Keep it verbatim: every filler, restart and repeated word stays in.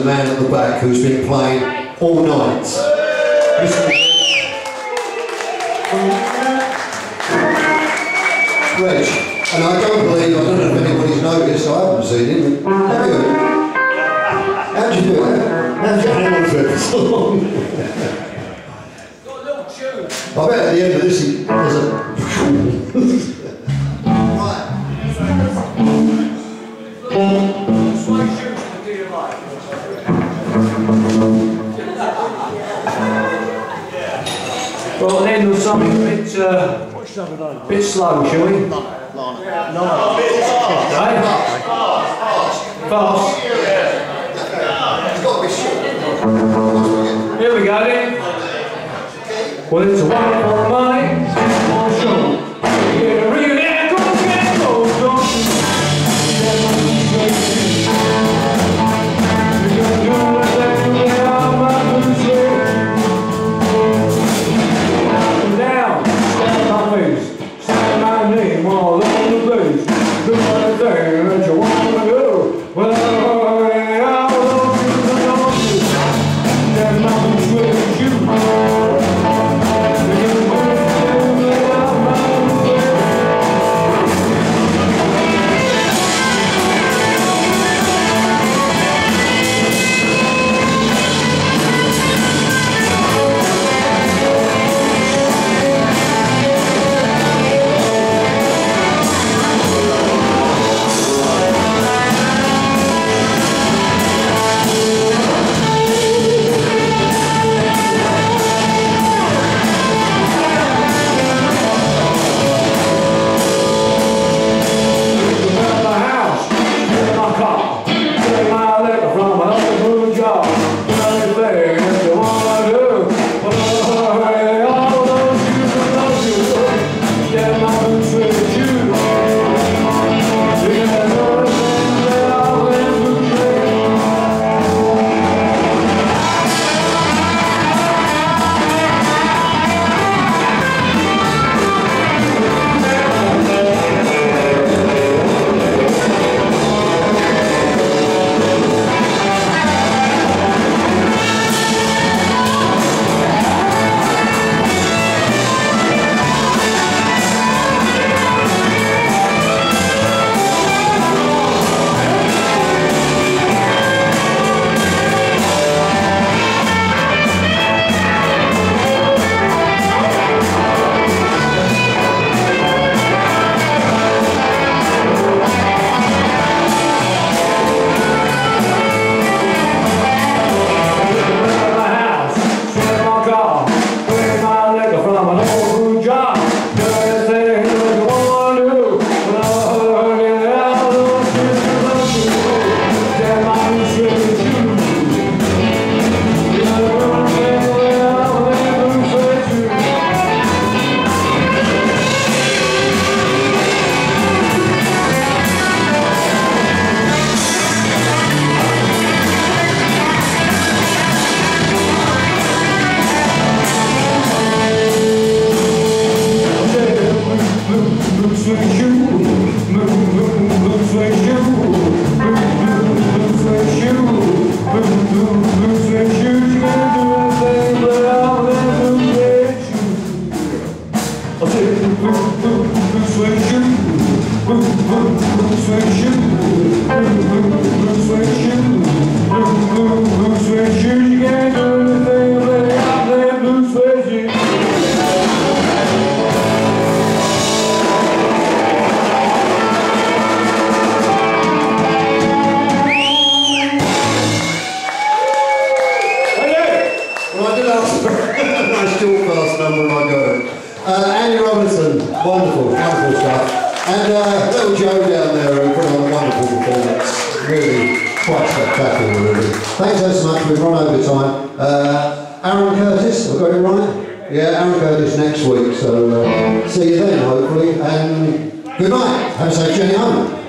man at the back who's been playing all night. Reg, and I don't believe, I don't know if anybody's noticed, I haven't seen him. Have you? How'd you do it? How'd you hang on for it so long? Got a little tune. I bet at the end of this, he, there's a... Well, then there's something a bit, uh, bit slow, shall we? No. No. Right? Fast. It's got to be short. Here we go then. Well, it's a wonderful night, one show. Yeah, ring it out, go, go, go, Wonderful, wonderful stuff. And uh, little Joe down there who put on a wonderful performance. Really quite spectacular, really. Thanks so much. We've run over time. Uh, Aaron Curtis, have I got it right? Yeah, Aaron Curtis next week. So uh, see you then, hopefully. And good night. Have a safe journey home.